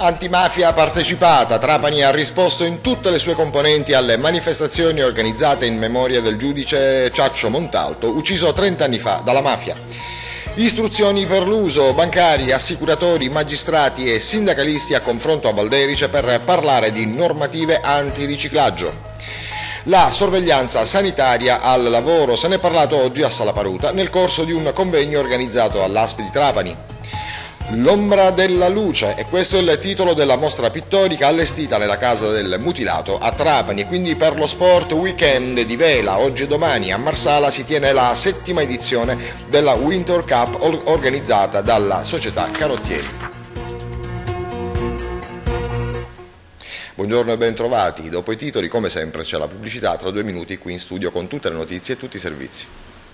Antimafia partecipata. Trapani ha risposto in tutte le sue componenti alle manifestazioni organizzate in memoria del giudice Ciaccio Montalto, ucciso 30 anni fa dalla mafia. Istruzioni per l'uso, bancari, assicuratori, magistrati e sindacalisti a confronto a Valderice per parlare di normative antiriciclaggio. La sorveglianza sanitaria al lavoro, se ne è parlato oggi a Salaparuta nel corso di un convegno organizzato all'ASP di Trapani. L'ombra della luce, e questo è il titolo della mostra pittorica allestita nella Casa del Mutilato a Trapani, e quindi per lo sport weekend di vela. Oggi e domani a Marsala si tiene la 7ª edizione della Winter Cup organizzata dalla società Canottieri. Buongiorno e bentrovati. Dopo i titoli, come sempre, c'è la pubblicità. Tra 2 minuti qui in studio con tutte le notizie e tutti i servizi.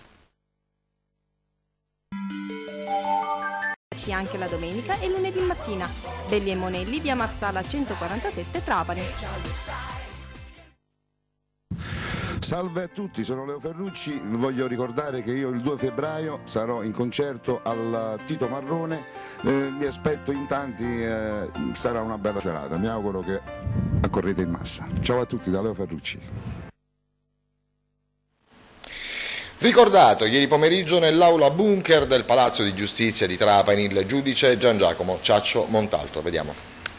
Anche la domenica e lunedì mattina. Belli e Monelli, via Marsala 147 Trapani. Salve a tutti, sono Leo Ferrucci, voglio ricordare che io il 2 febbraio sarò in concerto al Tito Marrone, vi aspetto in tanti, sarà una bella serata, mi auguro che accorrete in massa. Ciao a tutti da Leo Ferrucci. Ricordato ieri pomeriggio nell'aula bunker del Palazzo di Giustizia di Trapani il giudice Gian Giacomo Ciaccio Montalto. Vediamo.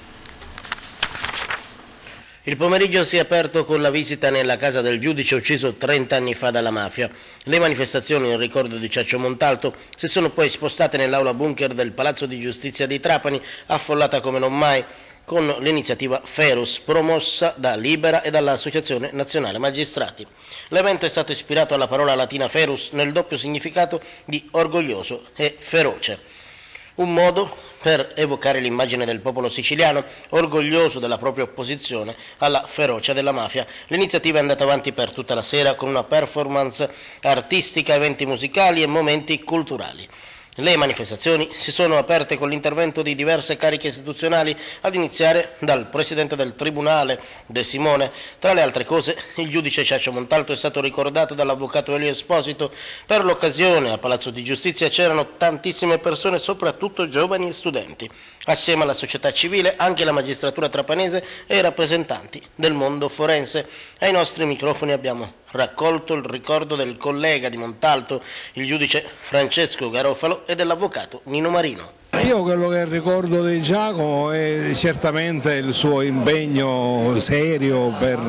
Il pomeriggio si è aperto con la visita nella casa del giudice ucciso 30 anni fa dalla mafia. Le manifestazioni in ricordo di Ciaccio Montalto si sono poi spostate nell'aula bunker del Palazzo di Giustizia di Trapani, affollata come non mai, con l'iniziativa Ferus, promossa da Libera e dall'Associazione Nazionale Magistrati. L'evento è stato ispirato alla parola latina ferus nel doppio significato di orgoglioso e feroce. Un modo per evocare l'immagine del popolo siciliano, orgoglioso della propria opposizione alla ferocia della mafia. L'iniziativa è andata avanti per tutta la sera con una performance artistica, eventi musicali e momenti culturali. Le manifestazioni si sono aperte con l'intervento di diverse cariche istituzionali, ad iniziare dal Presidente del Tribunale, De Simone. Tra le altre cose, il giudice Ciaccio Montalto è stato ricordato dall'avvocato Elio Esposito. Per l'occasione, a Palazzo di Giustizia c'erano tantissime persone, soprattutto giovani e studenti. Assieme alla società civile, anche la magistratura trapanese e i rappresentanti del mondo forense. Ai nostri microfoni abbiamo raccolto il ricordo del collega di Montalto, il giudice Francesco Garofalo, e dell'avvocato Nino Marino. Io quello che ricordo di Giacomo è certamente il suo impegno serio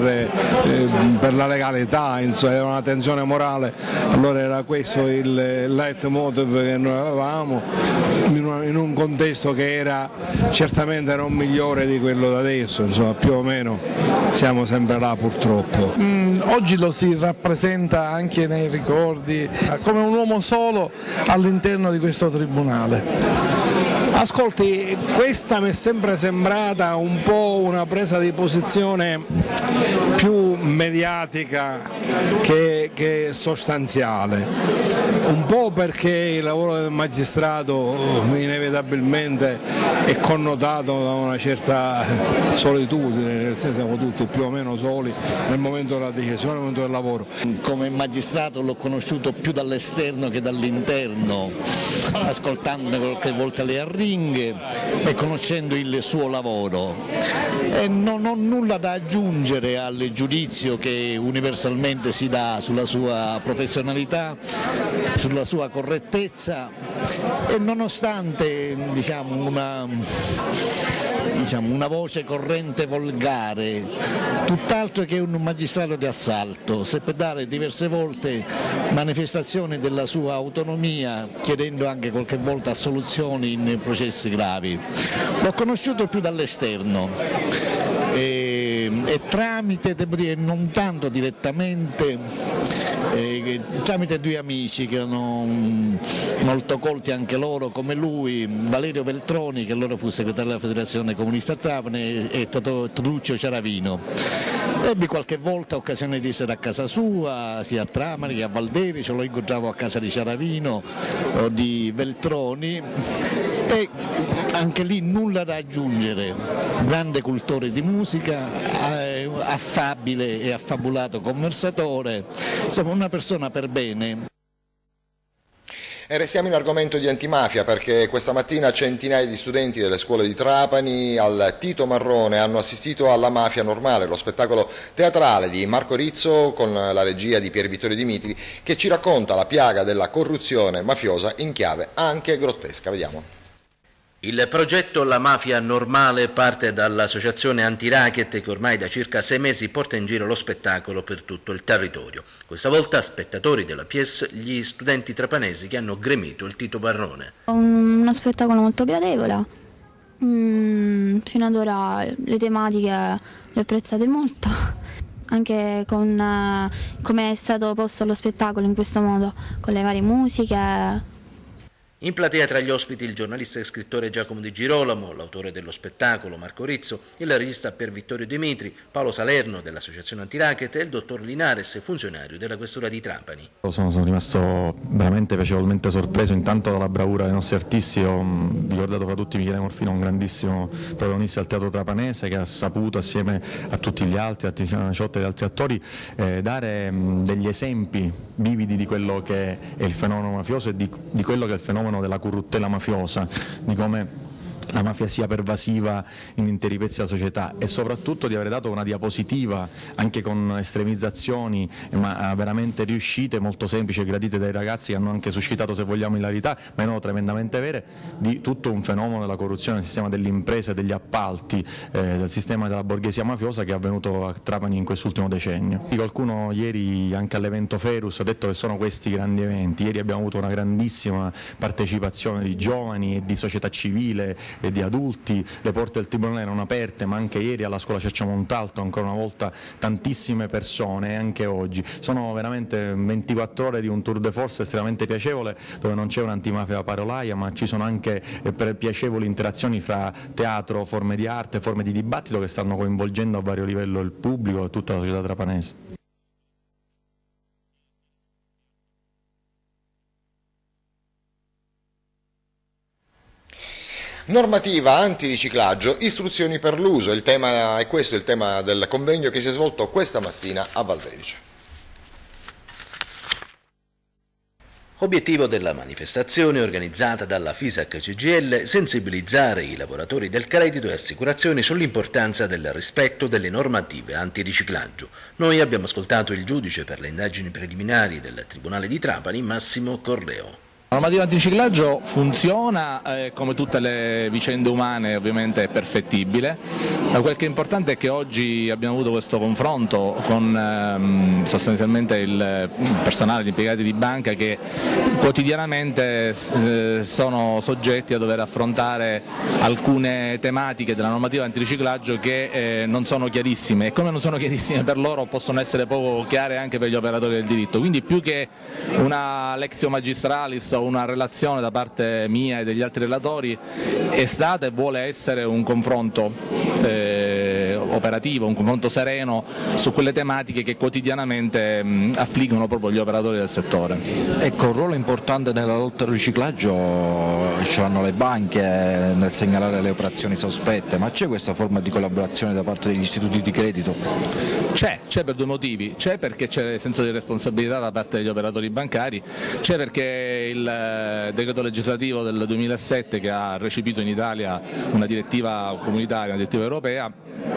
per la legalità, insomma, era una tensione morale, allora era questo il leitmotiv che noi avevamo in un contesto che era certamente non migliore di quello da adesso, insomma, più o meno siamo sempre là purtroppo. Oggi lo si rappresenta anche nei ricordi come un uomo solo all'interno di questo tribunale. Ascolti, questa mi è sempre sembrata un po' una presa di posizione più mediatica che sostanziale, un po' perché il lavoro del magistrato inevitabilmente è connotato da una certa solitudine, nel senso che siamo tutti più o meno soli nel momento della decisione, nel momento del lavoro. Come magistrato l'ho conosciuto più dall'esterno che dall'interno, ascoltandone qualche volta le arringhe e conoscendo il suo lavoro. E non ho nulla da aggiungere al giudizio che universalmente si dà sulla sua professionalità, sulla sua correttezza, e nonostante una voce corrente volgare, tutt'altro che un magistrato di assalto, seppe dare diverse volte manifestazioni della sua autonomia, chiedendo anche qualche volta assoluzioni in processi gravi. L'ho conosciuto più dall'esterno e tramite, devo dire, non tanto direttamente, tramite 2 amici che erano molto colti anche loro come lui, Valerio Veltroni, che allora fu segretario della Federazione Comunista a Trapani, e Truccio Ciaravino. Ebbi qualche volta occasione di essere a casa sua, sia a Trapani che a Valderice, lo incontravo a casa di Ciaravino o di Veltroni, e anche lì nulla da aggiungere. Grande cultore di musica, affabile e affabulato conversatore, insomma una persona per bene. E restiamo in argomento di antimafia perché questa mattina centinaia di studenti delle scuole di Trapani al Tito Marrone hanno assistito alla Mafia Normale, lo spettacolo teatrale di Marco Rizzo con la regia di Pier Vittorio Dimitri che ci racconta la piaga della corruzione mafiosa in chiave anche grottesca. Vediamo. Il progetto La Mafia Normale parte dall'associazione Antiracket che ormai da circa 6 mesi porta in giro lo spettacolo per tutto il territorio. Questa volta spettatori della pièce gli studenti trapanesi che hanno gremito il Tito Marrone. Uno spettacolo molto gradevole, fino ad ora le tematiche le ho apprezzate molto, anche con come è stato posto lo spettacolo in questo modo, con le varie musiche. In platea tra gli ospiti il giornalista e scrittore Giacomo Di Girolamo, l'autore dello spettacolo Marco Rizzo, il regista Pier Vittorio Dimitri, Paolo Salerno dell'associazione Antiracket e il dottor Linares, funzionario della questura di Trapani. Sono rimasto veramente piacevolmente sorpreso intanto dalla bravura dei nostri artisti. Ho ricordato fra tutti Michele Morfino, un grandissimo protagonista del teatro trapanese che ha saputo assieme a tutti gli altri, a Tiziana Ciotta e ad altri attori, dare degli esempi vividi di quello che è il fenomeno mafioso e di quello che è il fenomeno della corruttela mafiosa, di come la mafia sia pervasiva in interi pezzi della società e soprattutto di aver dato una diapositiva anche con estremizzazioni ma veramente riuscite, molto semplici e gradite dai ragazzi che hanno anche suscitato, se vogliamo, hilarità, ma erano tremendamente vere, di tutto un fenomeno della corruzione nel sistema delle imprese, degli appalti, del sistema della borghesia mafiosa che è avvenuto a Trapani in quest'ultimo decennio. Qualcuno ieri anche all'evento Ferus ha detto che sono questi grandi eventi. Ieri abbiamo avuto una grandissima partecipazione di giovani e di società civile e di adulti, le porte del Tribunale erano aperte, ma anche ieri alla scuola Ciaccio Montalto ancora una volta tantissime persone e anche oggi. Sono veramente 24 ore di un tour de force estremamente piacevole, dove non c'è un'antimafia parolaia, ma ci sono anche piacevoli interazioni fra teatro, forme di arte, forme di dibattito che stanno coinvolgendo a vario livello il pubblico e tutta la società trapanese. Normativa antiriciclaggio, istruzioni per l'uso, il tema è questo, il tema del convegno che si è svolto questa mattina a Valverice. Obiettivo della manifestazione organizzata dalla FISAC CGIL, sensibilizzare i lavoratori del credito e assicurazioni sull'importanza del rispetto delle normative antiriciclaggio. Noi abbiamo ascoltato il giudice per le indagini preliminari del Tribunale di Trapani, Massimo Corleo. La normativa antiriciclaggio funziona, come tutte le vicende umane ovviamente è perfettibile, ma quel che è importante è che oggi abbiamo avuto questo confronto con sostanzialmente il personale, gli impiegati di banca che quotidianamente sono soggetti a dover affrontare alcune tematiche della normativa antiriciclaggio che non sono chiarissime, e come non sono chiarissime per loro possono essere poco chiare anche per gli operatori del diritto. Quindi più che una lectio magistralis una relazione da parte mia e degli altri relatori è stata e vuole essere un confronto operativo, un confronto sereno su quelle tematiche che quotidianamente affliggono proprio gli operatori del settore. Ecco, un ruolo importante nella lotta al riciclaggio ce l'hanno le banche nel segnalare le operazioni sospette, ma c'è questa forma di collaborazione da parte degli istituti di credito? C'è per due motivi: c'è perché c'è senso di responsabilità da parte degli operatori bancari, c'è perché il decreto legislativo del 2007 che ha recepito in Italia una direttiva comunitaria, una direttiva europea,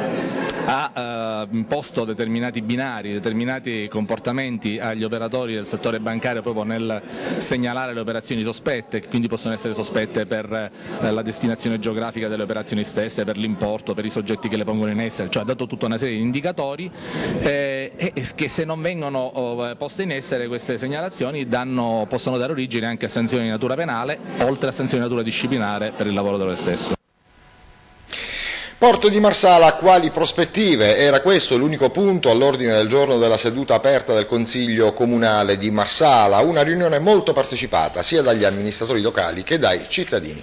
ha imposto determinati binari, determinati comportamenti agli operatori del settore bancario proprio nel segnalare le operazioni sospette, che quindi possono essere sospette per la destinazione geografica delle operazioni stesse, per l'importo, per i soggetti che le pongono in essere, cioè ha dato tutta una serie di indicatori e che se non vengono poste in essere queste segnalazioni possono dare origine anche a sanzioni di natura penale, oltre a sanzioni di natura disciplinare per il lavoratore stesso. Porto di Marsala, quali prospettive? Era questo l'unico punto all'ordine del giorno della seduta aperta del Consiglio Comunale di Marsala, una riunione molto partecipata sia dagli amministratori locali che dai cittadini.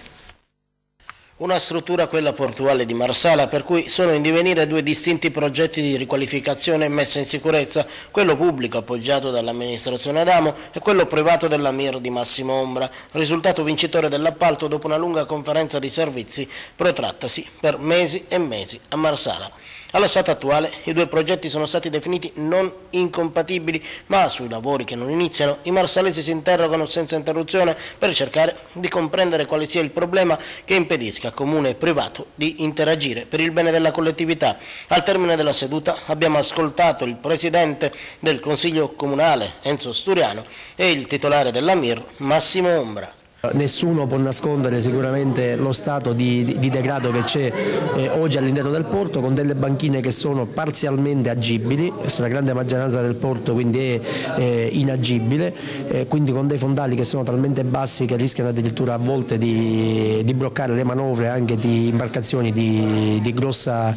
Una struttura, quella portuale di Marsala, per cui sono in divenire due distinti progetti di riqualificazione e messa in sicurezza, quello pubblico appoggiato dall'amministrazione Adamo e quello privato della Mir di Massimo Ombra, risultato vincitore dell'appalto dopo una lunga conferenza di servizi protrattasi per mesi e mesi a Marsala. Allo stato attuale i due progetti sono stati definiti non incompatibili, ma sui lavori che non iniziano i marsalesi si interrogano senza interruzione per cercare di comprendere quale sia il problema che impedisca a comune e privato di interagire per il bene della collettività. Al termine della seduta abbiamo ascoltato il presidente del Consiglio Comunale Enzo Sturiano e il titolare dell'Amir Massimo Ombra. Nessuno può nascondere sicuramente lo stato di degrado che c'è oggi all'interno del porto, con delle banchine che sono parzialmente agibili, la stragrande maggioranza del porto quindi è inagibile, quindi con dei fondali che sono talmente bassi che rischiano addirittura a volte di bloccare le manovre anche di imbarcazioni di grossa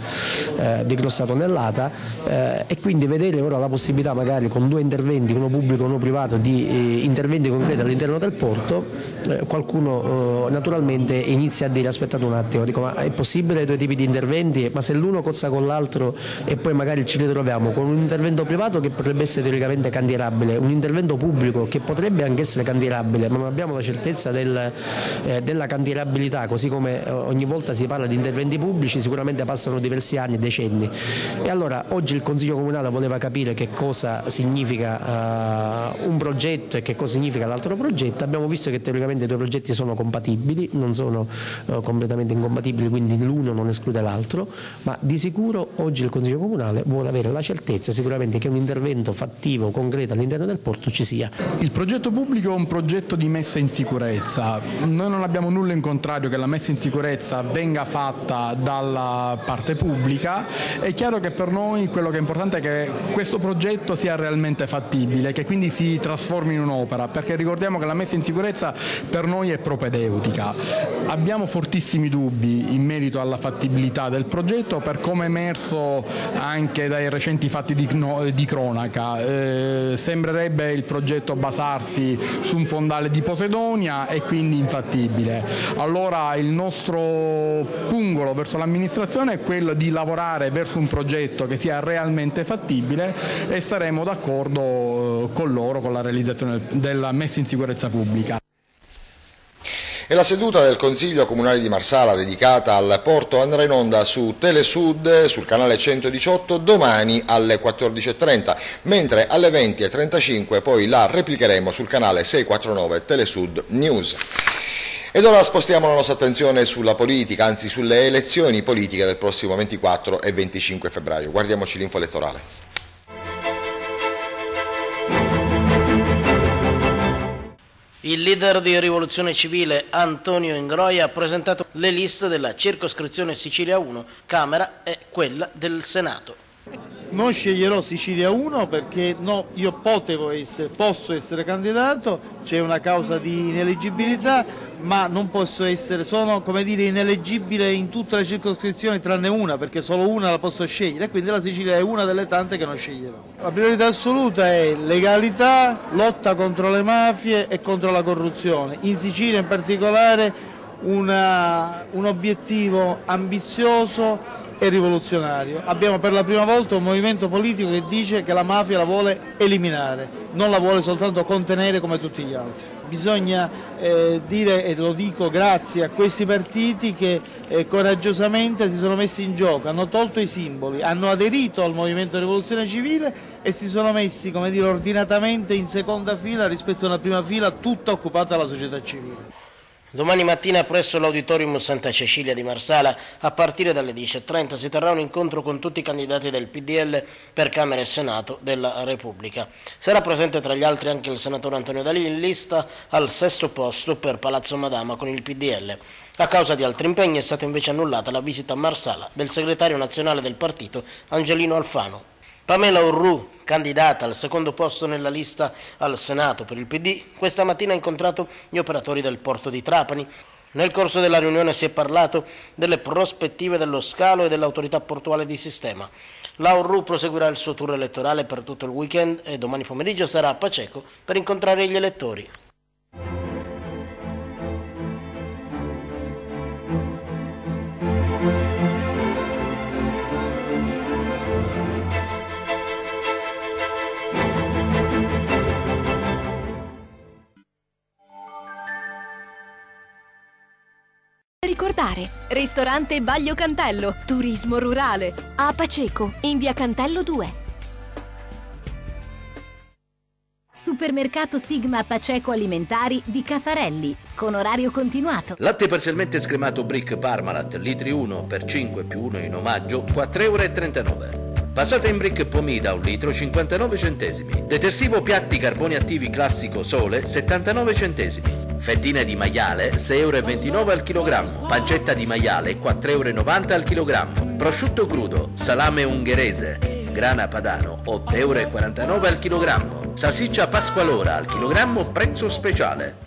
tonnellata, e quindi vedere ora la possibilità magari con due interventi, uno pubblico e uno privato, di interventi concreti all'interno del porto. Qualcuno naturalmente inizia a dire aspettate un attimo, dico, ma è possibile due tipi di interventi? Ma se l'uno cozza con l'altro e poi magari ci ritroviamo con un intervento privato che potrebbe essere teoricamente cantierabile, un intervento pubblico che potrebbe anche essere cantierabile, ma non abbiamo la certezza della cantierabilità, così come ogni volta si parla di interventi pubblici sicuramente passano diversi anni, decenni. E allora oggi il Consiglio Comunale voleva capire che cosa significa un progetto e che cosa significa l'altro progetto. Abbiamo visto che teoricamente i due progetti sono compatibili, non sono completamente incompatibili, quindi l'uno non esclude l'altro, ma di sicuro oggi il Consiglio Comunale vuole avere la certezza sicuramente che un intervento fattivo, concreto all'interno del porto ci sia. Il progetto pubblico è un progetto di messa in sicurezza. Noi non abbiamo nulla in contrario che la messa in sicurezza venga fatta dalla parte pubblica. È chiaro che per noi quello che è importante è che questo progetto sia realmente fattibile, che quindi si trasformi in un'opera, perché ricordiamo che la messa in sicurezza per noi è propedeutica. Abbiamo fortissimi dubbi in merito alla fattibilità del progetto, per come è emerso anche dai recenti fatti di cronaca. Sembrerebbe il progetto basarsi su un fondale di Posidonia e quindi infattibile. Allora il nostro pungolo verso l'amministrazione è quello di lavorare verso un progetto che sia realmente fattibile, e saremo d'accordo con loro con la realizzazione della messa in sicurezza pubblica. E la seduta del Consiglio Comunale di Marsala dedicata al porto andrà in onda su Telesud sul canale 118 domani alle 14.30, mentre alle 20.35 poi la replicheremo sul canale 649 Telesud News. Ed ora spostiamo la nostra attenzione sulla politica, anzi sulle elezioni politiche del prossimo 24 e 25 febbraio. Guardiamoci l'info elettorale. Il leader di Rivoluzione Civile Antonio Ingroia ha presentato le liste della circoscrizione Sicilia 1, Camera e quella del Senato. Non sceglierò Sicilia 1 perché io posso essere candidato, c'è una causa di ineleggibilità, ma non posso essere, sono come dire ineleggibile in tutte le circoscrizioni tranne una, perché solo una la posso scegliere, quindi la Sicilia è una delle tante che non sceglierò. La priorità assoluta è legalità, lotta contro le mafie e contro la corruzione. In Sicilia in particolare un obiettivo ambizioso e rivoluzionario. Abbiamo per la prima volta un movimento politico che dice che la mafia la vuole eliminare, non la vuole soltanto contenere come tutti gli altri. Bisogna dire, e lo dico grazie a questi partiti che coraggiosamente si sono messi in gioco, hanno tolto i simboli, hanno aderito al movimento Rivoluzione Civile e si sono messi, come dire, ordinatamente in seconda fila rispetto a una prima fila tutta occupata dalla società civile. Domani mattina presso l'Auditorium Santa Cecilia di Marsala, a partire dalle 10.30, si terrà un incontro con tutti i candidati del PDL per Camera e Senato della Repubblica. Sarà presente tra gli altri anche il senatore Antonio D'Alì, in lista al 6° posto per Palazzo Madama con il PDL. A causa di altri impegni è stata invece annullata la visita a Marsala del segretario nazionale del partito Angelino Alfano. Pamela Urru, candidata al 2° posto nella lista al Senato per il PD, questa mattina ha incontrato gli operatori del porto di Trapani. Nel corso della riunione si è parlato delle prospettive dello scalo e dell'autorità portuale di sistema. La Urru proseguirà il suo tour elettorale per tutto il weekend e domani pomeriggio sarà a Paceco per incontrare gli elettori. ricordare. Ristorante Baglio Cantello, turismo rurale, a Paceco, in via Cantello 2. Supermercato Sigma Paceco Alimentari di Cafarelli, con orario continuato. Latte parzialmente scremato Brick Parmalat, litri 1 per 5 più 1 in omaggio, 4,39 €. Passata in Brick Pomida, 1 litro, 59 centesimi. Detersivo piatti carboni attivi classico Sole, 79 centesimi. Fettine di maiale, 6,29 € al chilogrammo. Pancetta di maiale, 4,90 € al chilogrammo. Prosciutto crudo, salame ungherese, grana padano, 8,49 € al chilogrammo. Salsiccia Pasqualora al chilogrammo, prezzo speciale.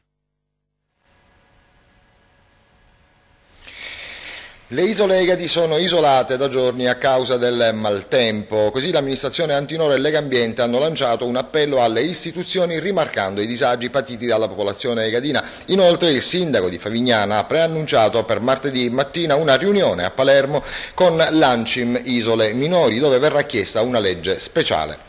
Le isole Egadi sono isolate da giorni a causa del maltempo, così l'amministrazione Antinoro e Legambiente hanno lanciato un appello alle istituzioni rimarcando i disagi patiti dalla popolazione egadina. Inoltre il sindaco di Favignana ha preannunciato per martedì mattina una riunione a Palermo con l'Ancim Isole Minori dove verrà chiesta una legge speciale.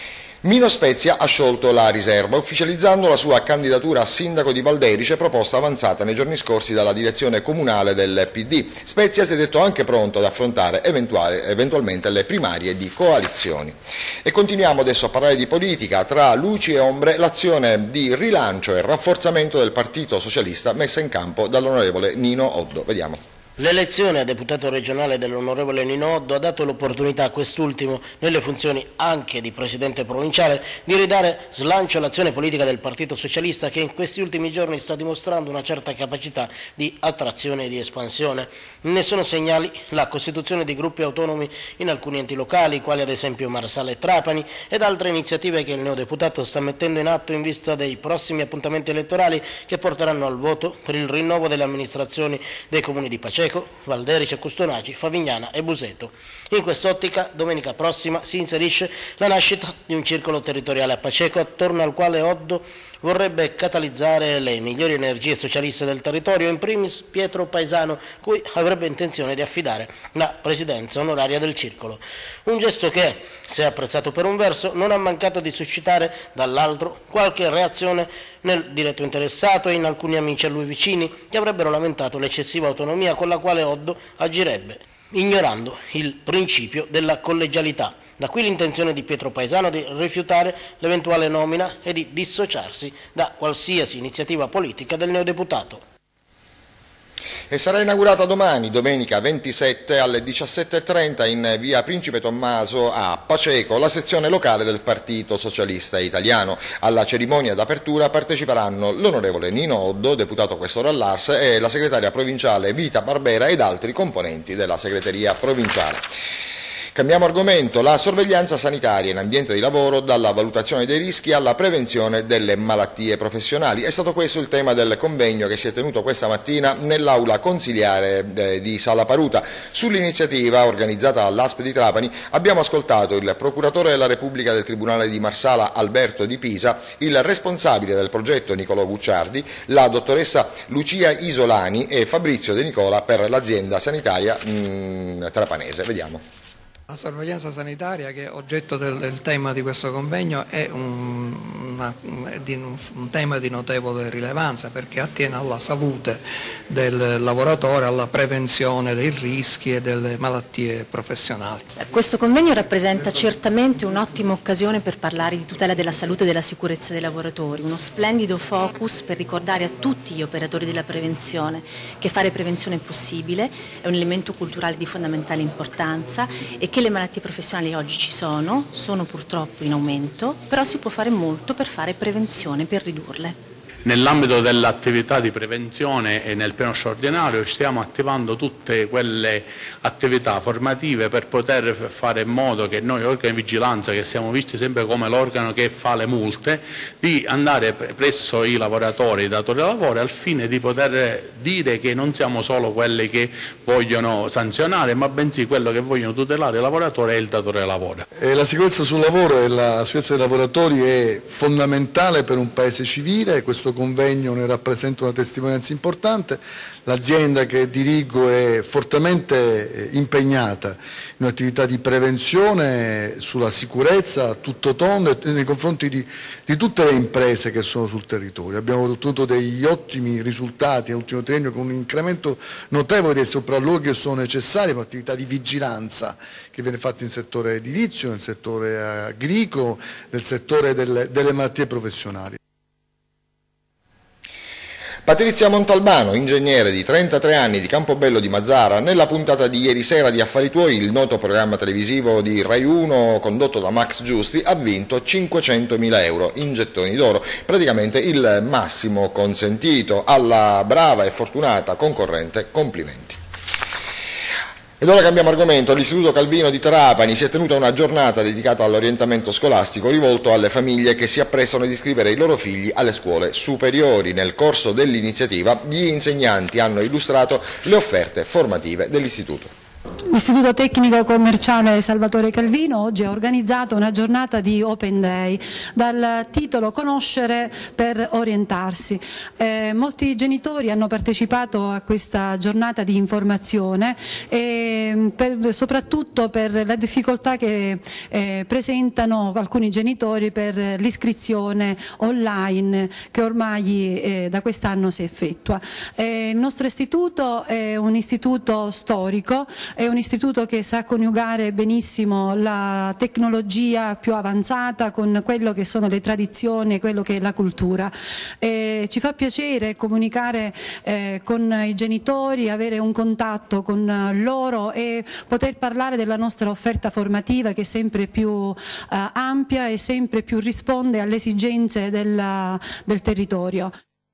Mino Spezia ha sciolto la riserva, ufficializzando la sua candidatura a sindaco di Valderice, proposta avanzata nei giorni scorsi dalla direzione comunale del PD. Spezia si è detto anche pronto ad affrontare eventualmente le primarie di coalizioni. E continuiamo adesso a parlare di politica. Tra luci e ombre l'azione di rilancio e rafforzamento del Partito Socialista messa in campo dall'onorevole Nino Oddo. Vediamo. L'elezione a deputato regionale dell'onorevole Nino Oddo ha dato l'opportunità a quest'ultimo, nelle funzioni anche di presidente provinciale, di ridare slancio all'azione politica del Partito Socialista che in questi ultimi giorni sta dimostrando una certa capacità di attrazione e di espansione. Ne sono segnali la costituzione di gruppi autonomi in alcuni enti locali, quali ad esempio Marsala e Trapani, ed altre iniziative che il neodeputato sta mettendo in atto in vista dei prossimi appuntamenti elettorali che porteranno al voto per il rinnovo delle amministrazioni dei comuni di Paceco, Valderice, Custonaci, Favignana e Buseto. In quest'ottica, domenica prossima si inserisce la nascita di un circolo territoriale a Paceco, attorno al quale Oddo vorrebbe catalizzare le migliori energie socialiste del territorio, in primis Pietro Paesano, cui avrebbe intenzione di affidare la presidenza onoraria del circolo. Un gesto che, se apprezzato per un verso, non ha mancato di suscitare dall'altro qualche reazione nel diretto interessato e in alcuni amici a lui vicini che avrebbero lamentato l'eccessiva autonomia con la quale Oddo agirebbe, ignorando il principio della collegialità. Da qui l'intenzione di Pietro Paesano di rifiutare l'eventuale nomina e di dissociarsi da qualsiasi iniziativa politica del neodeputato. E sarà inaugurata domani, domenica 27 alle 17:30 in via Principe Tommaso a Paceco, la sezione locale del Partito Socialista Italiano. Alla cerimonia d'apertura parteciperanno l'onorevole Nino Oddo, deputato questore all'Ars, e la segretaria provinciale Vita Barbera ed altri componenti della segreteria provinciale. Cambiamo argomento, la sorveglianza sanitaria in ambiente di lavoro, dalla valutazione dei rischi alla prevenzione delle malattie professionali. È stato questo il tema del convegno che si è tenuto questa mattina nell'aula consiliare di Sala Paruta. Sull'iniziativa organizzata dall'ASP di Trapani abbiamo ascoltato il procuratore della Repubblica del Tribunale di Marsala Alberto Di Pisa, il responsabile del progetto Nicolò Gucciardi, la dottoressa Lucia Isolani e Fabrizio De Nicola per l'azienda sanitaria trapanese. Vediamo. La sorveglianza sanitaria, che è oggetto del tema di questo convegno, è un tema di notevole rilevanza perché attiene alla salute del lavoratore, alla prevenzione dei rischi e delle malattie professionali. Questo convegno rappresenta certamente un'ottima occasione per parlare di tutela della salute e della sicurezza dei lavoratori, uno splendido focus per ricordare a tutti gli operatori della prevenzione che fare prevenzione è possibile, è un elemento culturale di fondamentale importanza e che le malattie professionali oggi ci sono purtroppo in aumento, però si può fare molto per fare prevenzione, per ridurle. Nell'ambito dell'attività di prevenzione e nel piano straordinario stiamo attivando tutte quelle attività formative per poter fare in modo che noi organi di vigilanza, che siamo visti sempre come l'organo che fa le multe, di andare presso i lavoratori, i datori di lavoro, al fine di poter dire che non siamo solo quelli che vogliono sanzionare, ma bensì quello che vogliono tutelare il lavoratore e il datore di lavoro. La sicurezza sul lavoro e la sicurezza dei lavoratori è fondamentale per un paese civile, questo questo convegno ne rappresenta una testimonianza importante. L'azienda che dirigo è fortemente impegnata in un'attività di prevenzione sulla sicurezza a tutto tondo e nei confronti di tutte le imprese che sono sul territorio. Abbiamo ottenuto degli ottimi risultati nell'ultimo triennio con un incremento notevole dei sopralluoghi che sono necessari per l'attività di vigilanza che viene fatta in settore edilizio, nel settore agricolo, nel settore delle malattie professionali. Patrizia Montalbano, ingegnere di 33 anni di Campobello di Mazara, nella puntata di ieri sera di Affari Tuoi, il noto programma televisivo di Rai 1 condotto da Max Giusti, ha vinto 500.000 euro in gettoni d'oro, praticamente il massimo consentito. Alla brava e fortunata concorrente, complimenti. Ed ora cambiamo argomento. All'Istituto Calvino di Trapani si è tenuta una giornata dedicata all'orientamento scolastico rivolto alle famiglie che si apprestano ad iscrivere i loro figli alle scuole superiori. Nel corso dell'iniziativa gli insegnanti hanno illustrato le offerte formative dell'istituto. L'Istituto Tecnico Commerciale Salvatore Calvino oggi ha organizzato una giornata di Open Day dal titolo Conoscere per orientarsi. Molti genitori hanno partecipato a questa giornata di informazione e soprattutto per la difficoltà che presentano alcuni genitori per l'iscrizione online che ormai da quest'anno si effettua. Il nostro istituto è un istituto storico, è un istituto che sa coniugare benissimo la tecnologia più avanzata con quello che sono le tradizioni e quello che è la cultura. Ci fa piacere comunicare con i genitori, avere un contatto con loro e poter parlare della nostra offerta formativa che è sempre più ampia e sempre più risponde alle esigenze del territorio.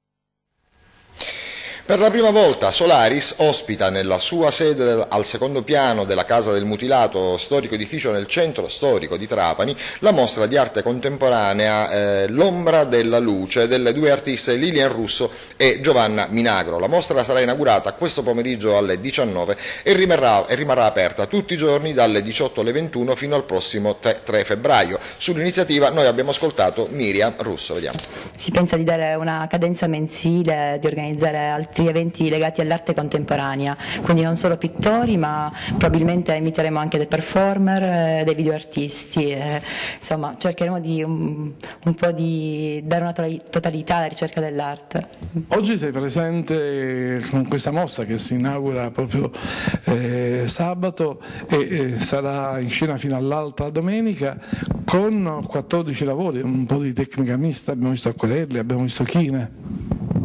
Per la prima volta Solaris ospita nella sua sede al secondo piano della Casa del Mutilato, storico edificio nel centro storico di Trapani, la mostra di arte contemporanea L'ombra della luce delle due artiste Lilian Russo e Giovanna Minagro. La mostra sarà inaugurata questo pomeriggio alle 19 e rimarrà aperta tutti i giorni dalle 18 alle 21 fino al prossimo 3 febbraio. Sull'iniziativa noi abbiamo ascoltato Miriam Russo. Vediamo. Si pensa di dare una cadenza mensile, di organizzare altri eventi legati all'arte contemporanea, quindi non solo pittori ma probabilmente inviteremo anche dei performer, dei videoartisti, insomma cercheremo di un po' di dare una totalità alla ricerca dell'arte. Oggi sei presente con questa mostra che si inaugura proprio sabato e sarà in scena fino all'altra domenica con 14 lavori, un po' di tecnica mista, abbiamo visto acquerelli, abbiamo visto chine.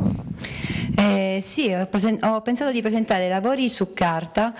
Sì, ho pensato di presentare lavori su carta,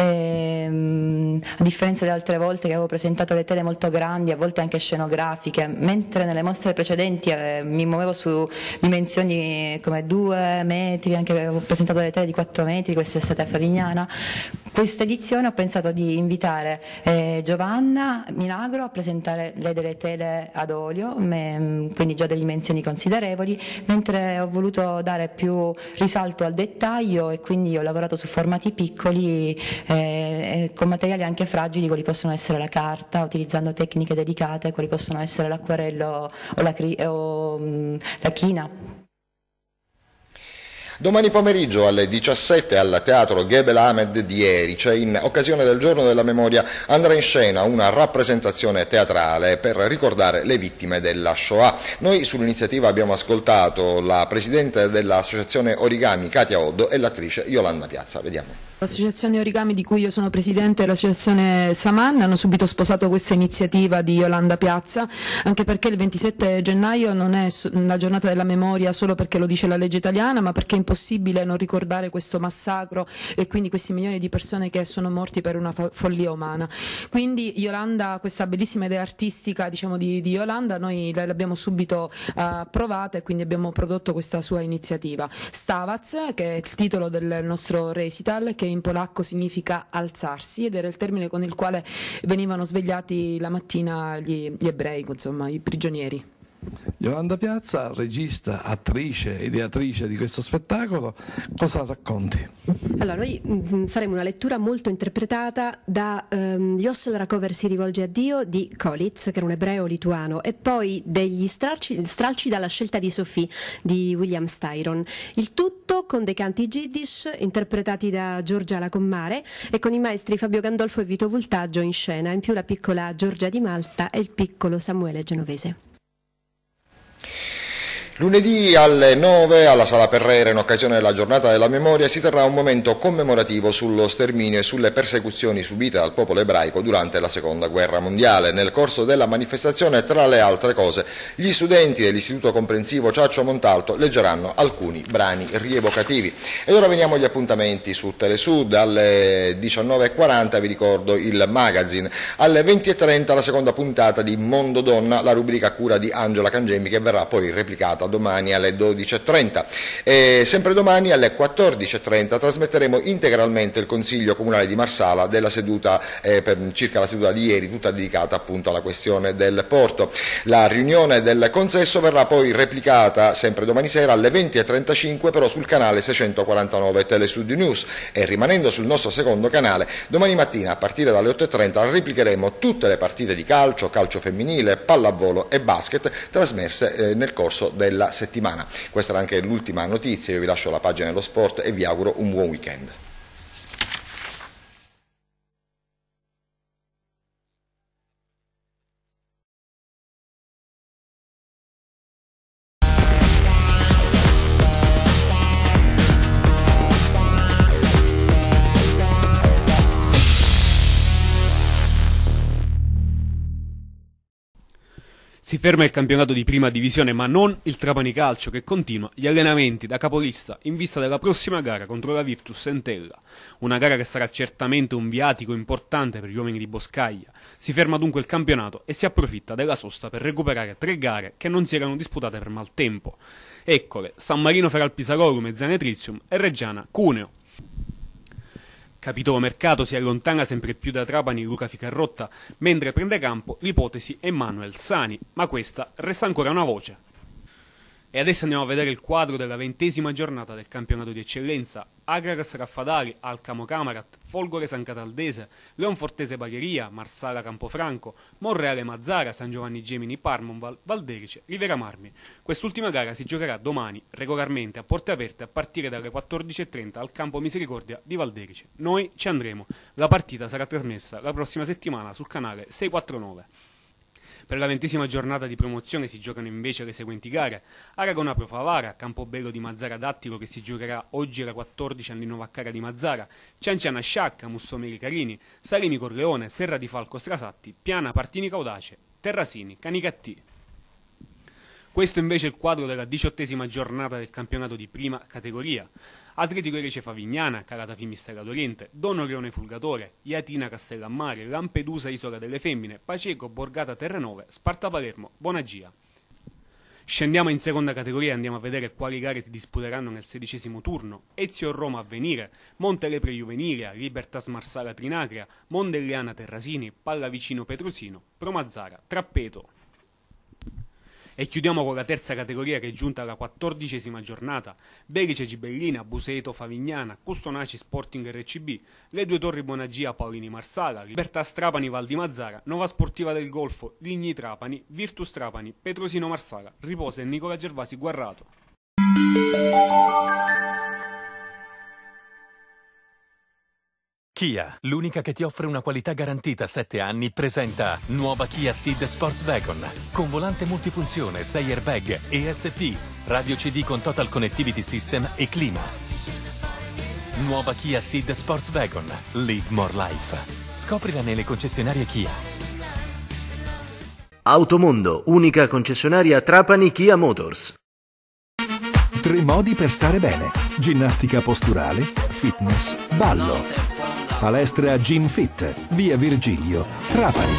a differenza di altre volte che avevo presentato le tele molto grandi, a volte anche scenografiche, mentre nelle mostre precedenti mi muovevo su dimensioni come 2 metri, anche avevo presentato le tele di 4 metri, questa è stata a Favignana. Questa edizione ho pensato di invitare Giovanna Minagro a presentare lei delle tele ad olio, quindi già delle dimensioni considerevoli, mentre ho voluto dare più risalto al dettaglio e quindi ho lavorato su formati piccoli con materiali anche fragili quali possono essere la carta, utilizzando tecniche delicate quali possono essere l'acquerello o la china. Domani pomeriggio alle 17 al Teatro Gebel Ahmed di Erice, in occasione del Giorno della Memoria, andrà in scena una rappresentazione teatrale per ricordare le vittime della Shoah. Noi sull'iniziativa abbiamo ascoltato la presidente dell'associazione Origami Katia Oddo e l'attrice Yolanda Piazza. Vediamo. L'associazione Origami di cui io sono presidente e l'associazione Saman hanno subito sposato questa iniziativa di Yolanda Piazza, anche perché il 27 gennaio non è la giornata della memoria solo perché lo dice la legge italiana, ma perché è impossibile non ricordare questo massacro e quindi questi milioni di persone che sono morti per una follia umana. Quindi Yolanda, questa bellissima idea artistica di Yolanda, noi l'abbiamo subito approvata e quindi abbiamo prodotto questa sua iniziativa. Stavac, che è il titolo del nostro recital, che in polacco significa alzarsi ed era il termine con il quale venivano svegliati la mattina gli ebrei, insomma i prigionieri. Yolanda Piazza, regista, attrice, ideatrice di questo spettacolo, cosa racconti? Allora, noi faremo una lettura molto interpretata da Yossel Rakover si rivolge a Dio di Kolitz, che era un ebreo lituano, e poi degli stralci dalla scelta di Sophie di William Styron. Il tutto con dei canti Yiddish interpretati da Giorgia Lacommare e con i maestri Fabio Gandolfo e Vito Vultaggio in scena, in più la piccola Giorgia Di Malta e il piccolo Samuele Genovese. Lunedì alle 9 alla Sala Perrera, in occasione della Giornata della Memoria, si terrà un momento commemorativo sullo sterminio e sulle persecuzioni subite dal popolo ebraico durante la Seconda Guerra Mondiale. Nel corso della manifestazione, tra le altre cose, gli studenti dell'Istituto Comprensivo Ciaccio Montalto leggeranno alcuni brani rievocativi. Ed ora veniamo agli appuntamenti su Telesud. Alle 19.40 vi ricordo il magazine, alle 20.30 la seconda puntata di Mondo Donna, la rubrica a cura di Angela Cangemmi, che verrà poi replicata domani alle 12.30 e sempre domani alle 14.30 trasmetteremo integralmente il Consiglio Comunale di Marsala della seduta circa la seduta di ieri, tutta dedicata appunto alla questione del porto. La riunione del consesso verrà poi replicata sempre domani sera alle 20.35 però sul canale 649 Telesud News, e rimanendo sul nostro secondo canale domani mattina a partire dalle 8.30 replicheremo tutte le partite di calcio, calcio femminile, pallavolo e basket trasmesse nel corso della settimana. Questa era anche l'ultima notizia, io vi lascio la pagina dello sport e vi auguro un buon weekend. Si ferma il campionato di prima divisione, ma non il Trapani Calcio, che continua gli allenamenti da capolista in vista della prossima gara contro la Virtus Entella. Una gara che sarà certamente un viatico importante per gli uomini di Boscaglia. Si ferma dunque il campionato e si approfitta della sosta per recuperare 3 gare che non si erano disputate per maltempo. Eccole: San Marino Feralpisagoro, Mezzane Trizium e Reggiana Cuneo. Capitolo mercato si allontana sempre più da Trapani Luca Ficarrotta, mentre prende campo l'ipotesi Emanuel Sani, ma questa resta ancora una voce. E adesso andiamo a vedere il quadro della 20ª giornata del campionato di eccellenza. Agragas Raffadali, Alcamo Camarat, Folgore San Cataldese, Leonfortese Bagheria, Marsala Campofranco, Monreale Mazzara, San Giovanni Gemini Parmonval, Valderice, Rivera Marmi. Quest'ultima gara si giocherà domani, regolarmente a porte aperte a partire dalle 14.30 al campo Misericordia di Valderice. Noi ci andremo. La partita sarà trasmessa la prossima settimana sul canale 649. Per la 20ª giornata di promozione si giocano invece le seguenti gare: Aragona Pro Favara, Campobello di Mazzara Dattilo che si giocherà oggi alle 14 a Novaccara di Mazzara, Cianciana Sciacca, Mussomeri Carini, Salemi Corleone, Serra di Falco Strasatti, Piana Partini Caudace, Terrasini Canicattì. Questo invece è il quadro della 18ª giornata del campionato di prima categoria. Atletico Erice Favignana, Calata Fimistera d'Oriente, Dono Leone Fulgatore, Iatina Castellammare, Lampedusa Isola delle Femmine, Paceco Borgata Terranove, Sparta Palermo, Bonagia. Scendiamo in seconda categoria e andiamo a vedere quali gare si disputeranno nel 16° turno. Ezio Roma Avvenire, Montelepre Juvenilia, Libertas Marsala Trinacria, Mondelleana Terrasini, Pallavicino Petrosino, Promazzara Trappeto. E chiudiamo con la terza categoria che è giunta alla 14ª giornata. Belice Gibellina, Buseto Favignana, Custonaci Sporting RCB, Le Due Torri Bonagia Paolini Marsala, Libertà Trapani Val di Mazzara, Nova Sportiva del Golfo, Ligni Trapani, Virtus Trapani, Petrosino Marsala, Riposa e Nicola Gervasi Guarrato. Kia, l'unica che ti offre una qualità garantita 7 anni, presenta nuova Kia Ceed Sports Wagon con volante multifunzione, 6 airbag, ESP, radio CD con Total Connectivity System e clima. Nuova Kia Ceed Sports Wagon. Live more life. Scoprila nelle concessionarie Kia. Automondo, unica concessionaria Trapani Kia Motors. 3 modi per stare bene: ginnastica posturale, fitness, ballo. Palestra Gym Fit, via Virgilio, Trapani.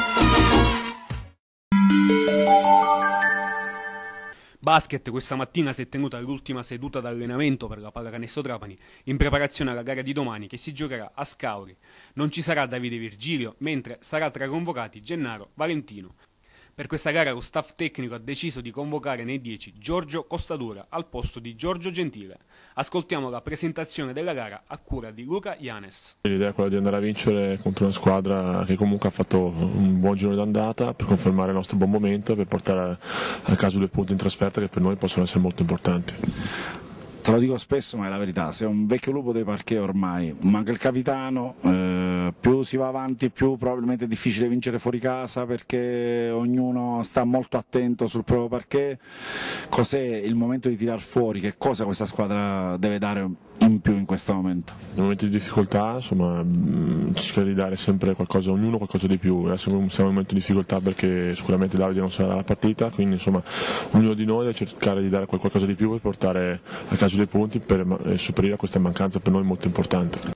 Basket, questa mattina si è tenuta l'ultima seduta d'allenamento per la Pallacanestro Trapani in preparazione alla gara di domani che si giocherà a Scauri. Non ci sarà Davide Virgilio, mentre sarà tra i convocati Gennaro Valentino. Per questa gara lo staff tecnico ha deciso di convocare nei 10 Giorgio Costadura al posto di Giorgio Gentile. Ascoltiamo la presentazione della gara a cura di Luca Ianes. L'idea è quella di andare a vincere contro una squadra che comunque ha fatto un buon giro d'andata per confermare il nostro buon momento e per portare a casa 2 punti in trasferta che per noi possono essere molto importanti. Te lo dico spesso, ma è la verità, sei un vecchio lupo dei parquet ormai, manca il capitano, più si va avanti più probabilmente è difficile vincere fuori casa perché ognuno sta molto attento sul proprio parquet. Cos'è il momento di tirar fuori, che cosa questa squadra deve dare in più in questo momento? In momenti di difficoltà, insomma, cercare di dare sempre qualcosa, ognuno qualcosa di più. Adesso siamo in un momento di difficoltà perché sicuramente Davide non sarà alla partita, quindi insomma ognuno di noi deve cercare di dare qualcosa di più per portare a casa dei punti per superare questa mancanza per noi molto importante.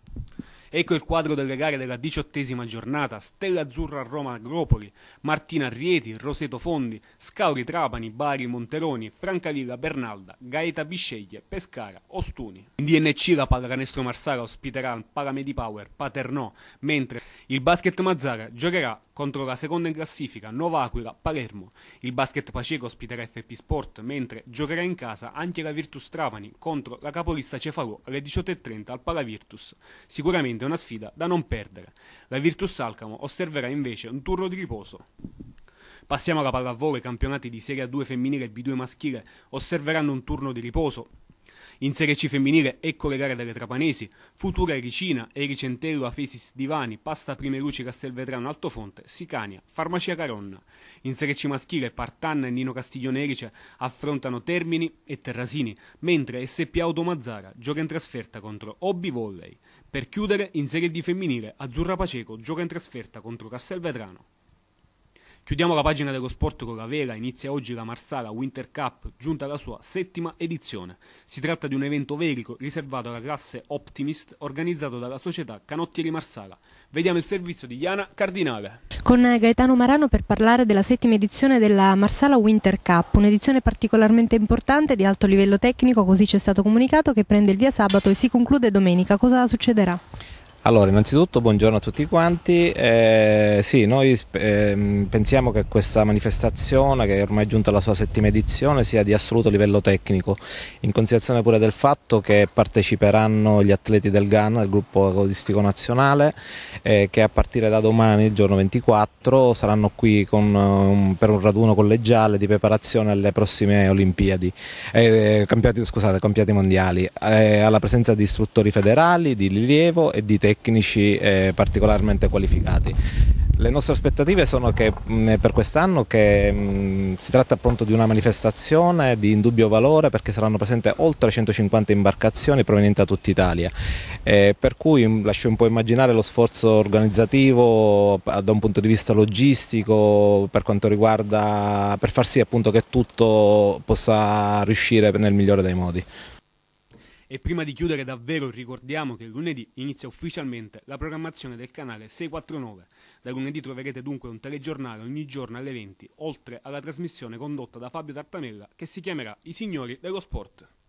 Ecco il quadro delle gare della 18ª giornata: Stella Azzurra Roma Agropoli, Martina Rieti, Roseto Fondi, Scauri Trapani, Bari Monteroni, Francavilla Bernalda, Gaeta Bisceglie, Pescara, Ostuni. In DNC la Pallacanestro Marsala ospiterà il Palamedi Power Paternò, mentre il Basket Mazzara giocherà contro la seconda in classifica Nova Aquila Palermo. Il Basket Paceco ospiterà FP Sport, mentre giocherà in casa anche la Virtus Trapani contro la capolista Cefalù alle 18:30 al Palavirtus. Sicuramente una sfida da non perdere. La Virtus Alcamo osserverà invece un turno di riposo. Passiamo alla pallavolo. I campionati di Serie A2 femminile e B2 maschile osserveranno un turno di riposo. In Serie C femminile ecco le gare delle trapanesi: Futura Ericina, Ericentello, Afesis Divani, Pasta Prime Luci Castelvetrano Altofonte, Sicania, Farmacia Caronna. In Serie C maschile Partanna e Nino Castiglione Erice affrontano Termini e Terrasini, mentre SP Automazzara gioca in trasferta contro Hobby Volley. Per chiudere, in Serie D femminile Azzurra Paceco gioca in trasferta contro Castelvetrano. Chiudiamo la pagina dello sport con la vela. Inizia oggi la Marsala Winter Cup, giunta alla sua 7ª edizione. Si tratta di un evento velico riservato alla classe Optimist, organizzato dalla società Canottieri Marsala. Vediamo il servizio di Iana Cardinale. Con Gaetano Marano per parlare della 7ª edizione della Marsala Winter Cup, un'edizione particolarmente importante di alto livello tecnico, così ci è stato comunicato, che prende il via sabato e si conclude domenica. Cosa succederà? Allora, innanzitutto buongiorno a tutti quanti. Sì, noi pensiamo che questa manifestazione, che è ormai giunta alla sua 7ª edizione, sia di assoluto livello tecnico, in considerazione pure del fatto che parteciperanno gli atleti del GAN, il gruppo agonistico nazionale, che a partire da domani, il giorno 24, saranno qui per un raduno collegiale di preparazione alle prossime Olimpiadi, campionati mondiali, alla presenza di istruttori federali, di rilievo e di tecnici particolarmente qualificati. Le nostre aspettative sono che per quest'anno si tratta appunto di una manifestazione di indubbio valore, perché saranno presenti oltre 150 imbarcazioni provenienti da tutta Italia, per cui lascio un po' immaginare lo sforzo organizzativo da un punto di vista logistico per quanto riguarda, per far sì appunto che tutto possa riuscire nel migliore dei modi. E prima di chiudere davvero ricordiamo che lunedì inizia ufficialmente la programmazione del canale 649. Da lunedì troverete dunque un telegiornale ogni giorno alle 20, oltre alla trasmissione condotta da Fabio Tartamella che si chiamerà I Signori dello Sport.